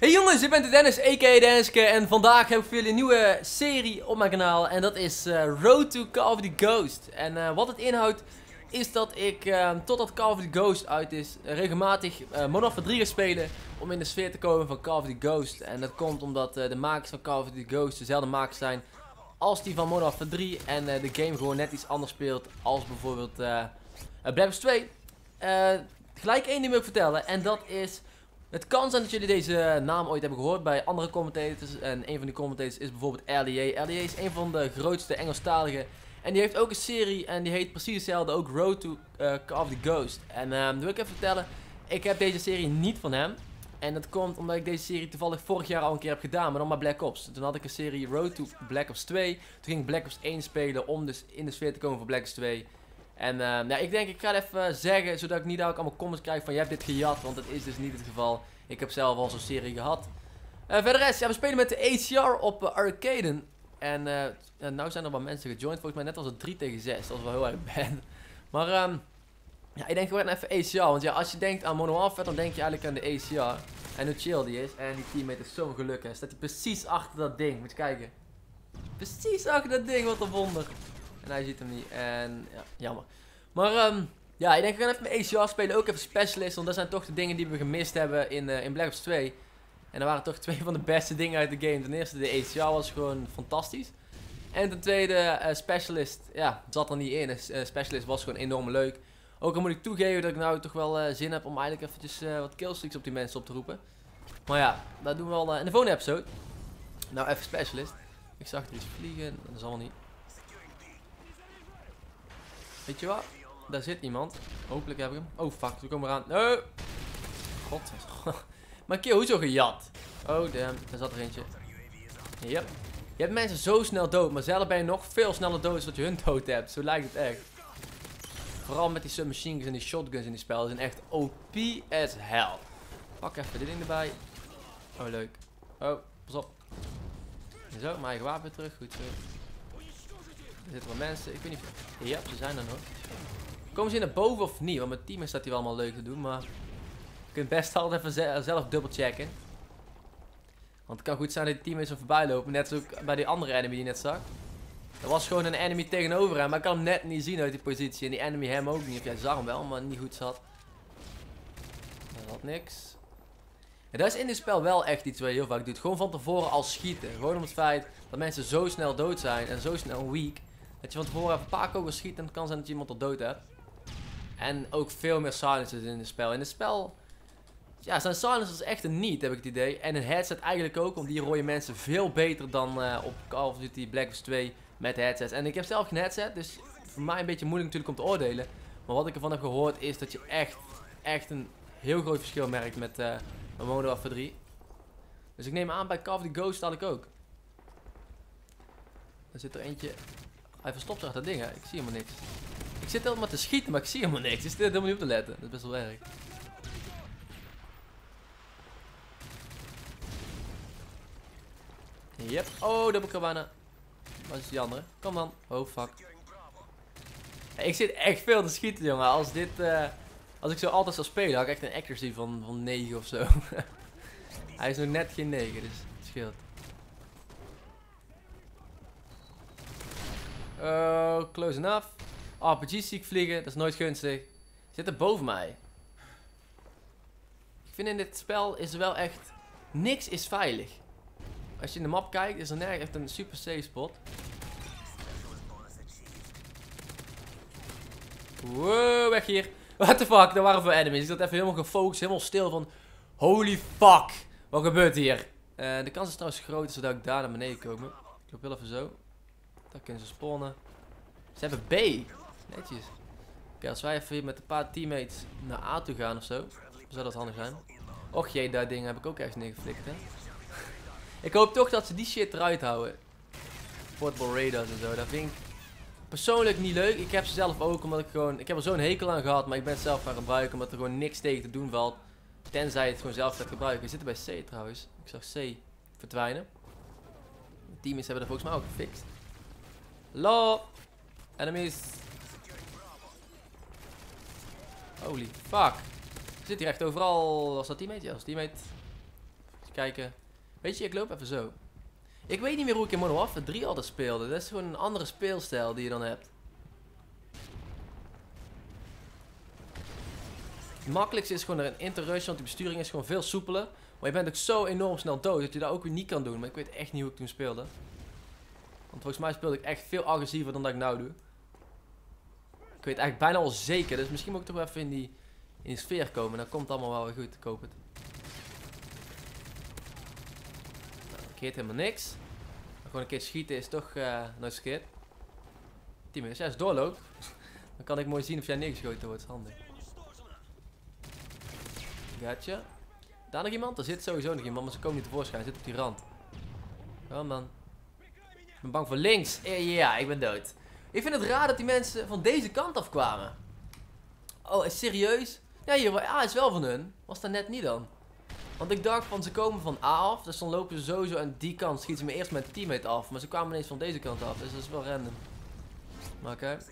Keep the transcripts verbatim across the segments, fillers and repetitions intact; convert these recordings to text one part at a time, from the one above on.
Hey jongens, ik ben de Dennis, a k a Denniske, en vandaag heb ik voor jullie een nieuwe serie op mijn kanaal en dat is uh, Road to Call of Duty Ghost. En uh, wat het inhoudt is dat ik, uh, totdat Call of Duty Ghost uit is, uh, regelmatig uh, Modern Warfare drie ga spelen om in de sfeer te komen van Call of Duty Ghost. En dat komt omdat uh, de makers van Call of Duty Ghost dezelfde makers zijn als die van Modern Warfare drie en uh, de game gewoon net iets anders speelt als bijvoorbeeld uh, uh, Black Ops twee. Uh, gelijk één ding wil ik vertellen en dat is... Het kan zijn dat jullie deze naam ooit hebben gehoord bij andere commentators. En een van die commentators is bijvoorbeeld R D A. R D A is een van de grootste Engelstaligen. En die heeft ook een serie en die heet precies hetzelfde, ook Road to uh, Call of Duty Ghost. En uh, dan wil ik even vertellen, ik heb deze serie niet van hem. En dat komt omdat ik deze serie toevallig vorig jaar al een keer heb gedaan, maar dan maar Black Ops. Toen had ik een serie Road to Black Ops twee. Toen ging ik Black Ops één spelen om dus in de sfeer te komen voor Black Ops twee. En uh, ja, ik denk ik ga het even zeggen, zodat ik niet dadelijk allemaal comments krijg van je hebt dit gejat, want dat is dus niet het geval. Ik heb zelf al zo'n serie gehad. Uh, verder rest, ja, we spelen met de A C R op uh, Arcaden. En uh, uh, nou zijn er wat mensen gejoind, volgens mij net was het drie tegen zes, dat is wel heel erg bad. Maar um, ja, ik denk gewoon even A C R, want ja, als je denkt aan Modern Warfare, dan denk je eigenlijk aan de A C R. En hoe chill die is, en die teammate is zo gelukkig. Staat hij precies achter dat ding, moet je kijken. Precies achter dat ding, wat een wonder. En hij ziet hem niet, en ja, jammer. Maar um, ja, ik denk we gaan even met A C R spelen, ook even Specialist, want dat zijn toch de dingen die we gemist hebben in, uh, in Black Ops twee. En dat waren toch twee van de beste dingen uit de game. Ten eerste, de A C R was gewoon fantastisch. En ten tweede, uh, Specialist, ja, zat er niet in. Uh, Specialist was gewoon enorm leuk. Ook al moet ik toegeven dat ik nou toch wel uh, zin heb om eigenlijk eventjes uh, wat killstreaks op die mensen op te roepen. Maar ja, dat doen we al uh, in de volgende episode. Nou, even Specialist. Ik zag er iets vliegen, dat zal niet. Weet je wat? Daar zit iemand. Hopelijk heb ik hem. Oh fuck, we komen eraan. Nee. God. Maar kill, hoezo gejat? Oh damn, daar zat er eentje. Yep. Je hebt mensen zo snel dood, maar zelf ben je nog veel sneller dood dan dat je hun dood hebt. Zo lijkt het echt. Vooral met die submachine guns en die shotguns in die spel. Die zijn echt O P as hell. Pak even dit ding erbij. Oh leuk. Oh, pas op. Zo, mijn eigen wapen terug. Goed zo. Er zitten wel mensen. Ik weet niet of... Ja, ze zijn er nog. Komen ze hier naar boven of niet? Want mijn team staat hier wel allemaal leuk te doen, maar... Je kunt best altijd even zelf dubbel checken. Want het kan goed zijn dat die teammates er voorbij lopen. Net zoals bij die andere enemy die je net zag. Er was gewoon een enemy tegenover hem, maar ik kan hem net niet zien uit die positie. En die enemy hem ook niet. Of jij zag hem wel, maar niet goed zat. Dat had niks. En dat is in dit spel wel echt iets wat je heel vaak doet. Gewoon van tevoren al schieten. Gewoon om het feit dat mensen zo snel dood zijn en zo snel weak. Dat je van tevoren even een paar kogels schiet en het kan zijn dat je iemand al dood hebt. En ook veel meer silencers in het spel. In het spel ja, zijn silencers echt een niet, heb ik het idee. En een headset eigenlijk ook, want die rooien mensen veel beter dan uh, op Call of Duty Black Ops twee met headsets. En ik heb zelf geen headset, dus voor mij een beetje moeilijk natuurlijk om te oordelen. Maar wat ik ervan heb gehoord is dat je echt, echt een heel groot verschil merkt met uh, Modern Warfare drie. Dus ik neem aan bij Call of Duty Ghost had ik ook. Er zit er eentje... Hij verstopt zich achter dat ding, hè. Ik zie helemaal niks. Ik zit helemaal te schieten, maar ik zie helemaal niks. Ik zit er helemaal niet op te letten. Dat is best wel erg. Yep. Oh, dubbel cabana. Wat is die andere? Kom dan. Oh, fuck. Hey, ik zit echt veel te schieten, jongen. Als dit... Uh, als ik zo altijd zou spelen, had ik echt een accuracy van, van negen of zo. Hij is nog net geen negen, dus het scheelt. Oh, close enough. R P G's zie ik vliegen, dat is nooit gunstig. Zit er boven mij. Ik vind in dit spel is er wel echt... Niks is veilig. Als je in de map kijkt, is er nergens echt een super safe spot. Wow, weg hier. What the fuck, daar waren veel enemies. Ik zat even helemaal gefocust, helemaal stil van... Holy fuck, wat gebeurt hier? Uh, de kans is trouwens groot zodat ik daar naar beneden kom. Ik loop wel even zo. Daar kunnen ze spawnen. Ze hebben B. Netjes. Oké, okay, als wij even met een paar teammates naar A toe gaan of zo. Zou dat handig zijn. Och jee, dat ding heb ik ook ergens neergeflikt, hè. Ik hoop toch dat ze die shit eruit houden. Portable radars en zo. Dat vind ik persoonlijk niet leuk. Ik heb ze zelf ook, omdat ik gewoon... Ik heb er zo'n hekel aan gehad, maar ik ben het zelf gaan gebruiken, omdat er gewoon niks tegen te doen valt. Tenzij je het gewoon zelf gaat gebruiken. We zitten bij C trouwens. Ik zag C verdwijnen. De teammates hebben dat volgens mij ook gefixt. Hallo! Enemies! Holy fuck! Er zit hier echt overal... Was dat teammate? Ja, dat was teammate. kijken. Weet je, ik loop even zo. Ik weet niet meer hoe ik in Modern Warfare drie altijd speelde. Dat is gewoon een andere speelstijl die je dan hebt. Het makkelijkste is gewoon een interrush, want de besturing is gewoon veel soepeler. Maar je bent ook zo enorm snel dood dat je dat ook weer niet kan doen. Maar ik weet echt niet hoe ik toen speelde. Want volgens mij speelde ik echt veel agressiever dan dat ik nou doe. Ik weet eigenlijk bijna al zeker. Dus misschien moet ik toch wel even in die, in die sfeer komen. Dan komt het allemaal wel weer goed. Ik hoop het. Nou, ik heet helemaal niks. Maar gewoon een keer schieten is toch uh, nooit verkeerd. tien minuten. Als jij eens doorloopt, dan kan ik mooi zien of jij neergeschoten wordt. Dat is handig. Gotcha. Daar nog iemand? Er zit sowieso nog iemand, maar ze komen niet tevoorschijn. Ze zitten op die rand. Kom man. Ik ben bang voor links. Eh, ja, ik ben dood. Ik vind het raar dat die mensen van deze kant af kwamen. Oh, is serieus? Ja, hier, A is wel van hun. Was dat net niet dan? Want ik dacht van ze komen van A af, dus dan lopen ze sowieso aan die kant. Schieten ze me eerst mijn teammate af, maar ze kwamen ineens van deze kant af. Dus dat is wel random. Maar oké. Okay.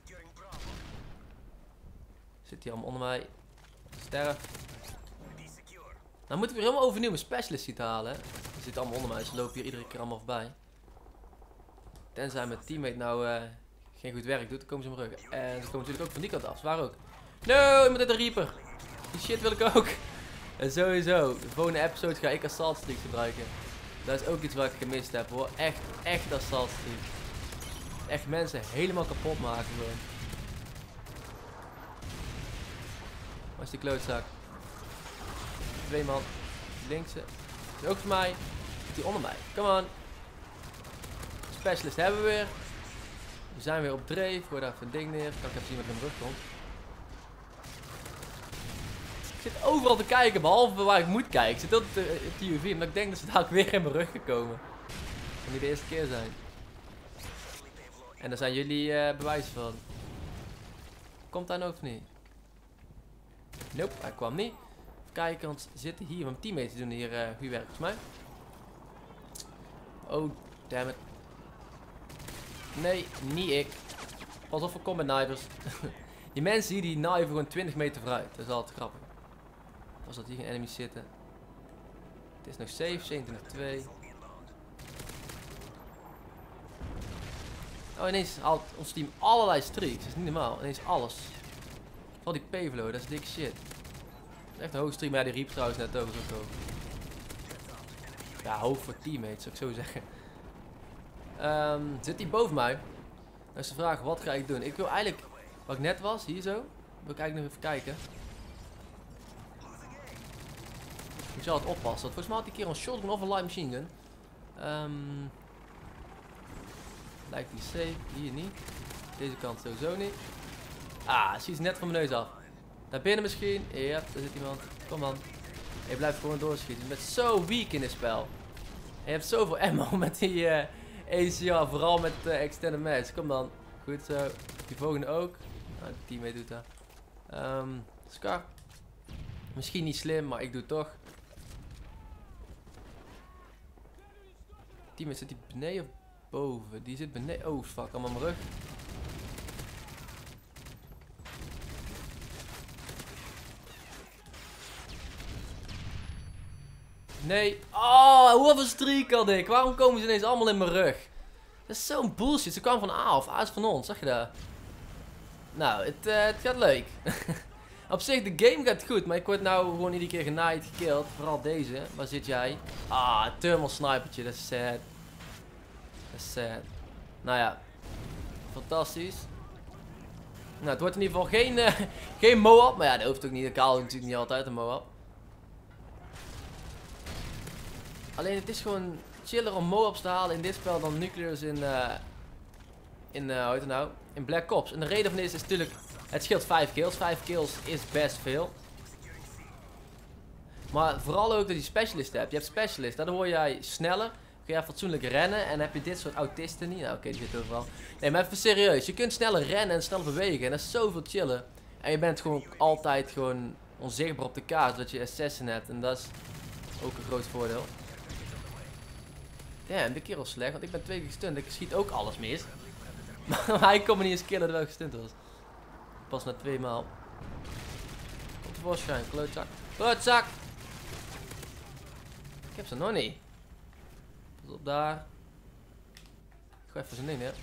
Zit hier allemaal onder mij. Sterf. Nou moeten we weer helemaal overnieuw mijn specialist zien te halen. Ze zitten allemaal onder mij, ze lopen hier iedere keer allemaal voorbij. Tenzij mijn teammate nou uh, geen goed werk doet, dan komen ze mijn rug. En ze komen natuurlijk ook van die kant af, zwaar ook. No, iemand uit de Reaper. Die shit wil ik ook. En sowieso, de volgende episode ga ik Assault Streak gebruiken. Dat is ook iets wat ik gemist heb hoor. Echt, echt Assault Streak. Echt mensen helemaal kapot maken gewoon. Waar is die klootzak? Twee man. Linkse. Is ook voor mij. Zit die onder mij. Come on. Specialist hebben we weer. We zijn weer op dreef. Gooi daar even een ding neer. Kan ik even zien wat er in mijn rug komt. Ik zit overal te kijken, behalve waar ik moet kijken. Ik zit op de T U V, maar ik denk dat ze dadelijk weer in mijn rug gekomen. Dat kan niet de eerste keer zijn. En daar zijn jullie uh, bewijs van. Komt hij nou of niet? Nope, hij kwam niet. Even kijken, want ze zitten hier. Mijn teammates doen hier uh, goed werk volgens mij. Oh, damn it. Nee, niet ik. Pas op voor combat knivers. Die mensen hier die kniven gewoon twintig meter vooruit. Dat is altijd grappig. Als dat hier geen enemies zitten. Het is nog safe, zevenentwintig twee. Oh, ineens haalt ons team allerlei streaks. Dat is niet normaal. Ineens alles. Vooral die Pavlo, dat is dikke shit. Dat is echt een hoge streak, maar ja, die riep trouwens net ook zo hoog. Ja, hoog voor teammates, zou ik zo zeggen. Um, zit die boven mij? Dan is de vraag, wat ga ik doen? Ik wil eigenlijk, wat ik net was, hier zo. Wil ik eigenlijk nog even kijken. Ik zal het oppassen. Volgens mij had die keer een shotgun of een light machine gun. Um, lijkt die safe. Hier niet. Deze kant sowieso niet. Ah, schiet net van mijn neus af. Daar binnen misschien. Ja, daar zit iemand. Kom dan. Je blijft gewoon doorschieten. Je bent zo weak in dit spel. En je hebt zoveel ammo met die uh, A C R. Vooral met uh, extended match. Kom dan. Goed zo. Die volgende ook. Nou, die teammate doet dat. Um, Scar. Misschien niet slim, maar ik doe het toch. Teammate, zit die beneden of boven? Die zit beneden. Oh fuck, allemaal mijn rug. Nee. Oh, hoeveel streak had ik? Waarom komen ze ineens allemaal in mijn rug? Dat is zo'n bullshit. Ze kwamen van A of A is van ons, zag je dat? Nou, het, uh, het gaat leuk. Op zich, de game gaat goed, maar ik word nou gewoon iedere keer genaaid, gekilld. Vooral deze. Waar zit jij? Ah, thermal snipertje, dat is sad. Dat is sad. Nou ja, fantastisch. Nou, het wordt in ieder geval geen, uh, geen Moab. Maar ja, dat hoeft ook niet. Ik haal natuurlijk niet altijd een Moab. Alleen het is gewoon chiller om Moabs te halen in dit spel dan Nucleus in, uh, in, uh, hoe heet het nou? In Black Ops. En de reden van dit is natuurlijk, het scheelt vijf kills. vijf kills is best veel. Maar vooral ook dat je specialist hebt. Je hebt specialist, daardoor word jij sneller. Kun je fatsoenlijk rennen en heb je dit soort autisten niet. Nou oké, okay, die zitten overal. Nee, maar even serieus. Je kunt sneller rennen en sneller bewegen. En dat is zoveel chiller. En je bent gewoon altijd gewoon onzichtbaar op de kaart. Dat je assassin hebt. En dat is ook een groot voordeel. Ja, de kerel slecht, want ik ben twee keer gestunt. Ik schiet ook alles mis. Maar hij kon me niet eens killen terwijl ik gestunt was. Pas na twee maal. Komt tevoorschijn, klootzak. Klootzak! Ik heb ze nog niet. Pas op daar. Ik ga even zijn ding neer.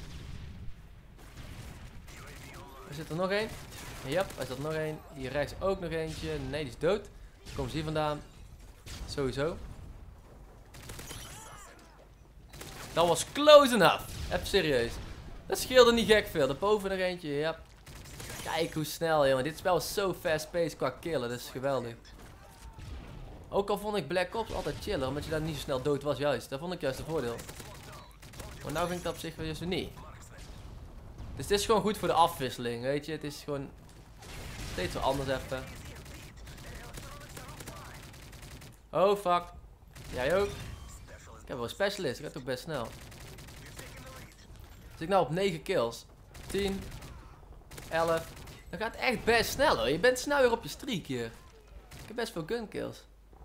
Er zit er nog één. Ja, er zit er nog één. Hier rechts ook nog eentje. Nee, die is dood. Dan komen ze hier vandaan. Sowieso. Dat was close enough. Even serieus. Dat scheelde niet gek veel. Daarboven nog eentje. Ja. Kijk hoe snel, jongen. Dit spel is zo fast-paced qua killen. Dat is geweldig. Ook al vond ik Black Ops altijd chiller, omdat je daar niet zo snel dood was, juist. Dat vond ik juist een voordeel. Maar nou vind ik dat op zich weer zo niet. Dus dit is gewoon goed voor de afwisseling, weet je. Het is gewoon steeds wat anders even. Oh, fuck. Jij ook? Ik heb wel een specialist, ik ga toch best snel. Dus ik nou op negen kills. tien. elf. Dat gaat echt best snel hoor. Je bent snel weer op je streak hier. Ik heb best veel gun kills.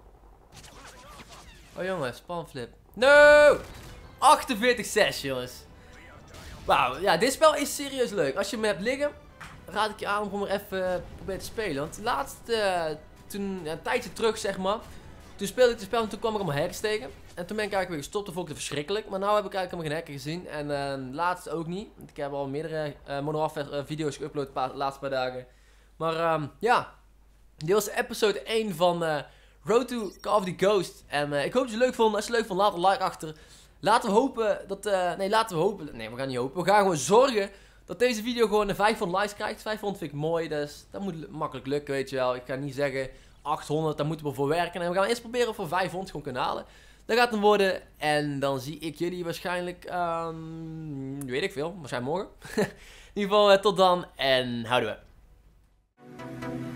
Oh jongens, spanflip. No! achtenveertig zes jongens. Wauw, ja, dit spel is serieus leuk. Als je hem hebt liggen, raad ik je aan om er even proberen te spelen. Want laatst, uh, toen, ja, een tijdje terug zeg maar, toen speelde ik het spel en toen kwam ik allemaal hackers tegen. En toen ben ik eigenlijk weer gestopt, toen vond ik het verschrikkelijk. Maar nu heb ik eigenlijk helemaal geen hacker gezien. En uh, laatst ook niet. Want ik heb al meerdere uh, Modern Warfare uh, video's geüpload de paar, laatste paar dagen. Maar um, ja, dit was episode één van uh, Road to Call of Duty Ghost. En uh, ik hoop dat je het leuk vond. Als je het leuk vond, laat een like achter. Laten we hopen dat... Uh, nee, laten we hopen... Nee, we gaan niet hopen. We gaan gewoon zorgen dat deze video gewoon een vijfhonderd likes krijgt. vijfhonderd vind ik mooi. Dus dat moet makkelijk lukken, weet je wel. Ik ga niet zeggen achthonderd, daar moeten we voor werken. En we gaan eerst proberen of we vijfhonderd gewoon kunnen halen. Dat gaat hem worden. En dan zie ik jullie waarschijnlijk... Um, weet ik veel. Waarschijnlijk morgen. In ieder geval, uh, tot dan. En houden we.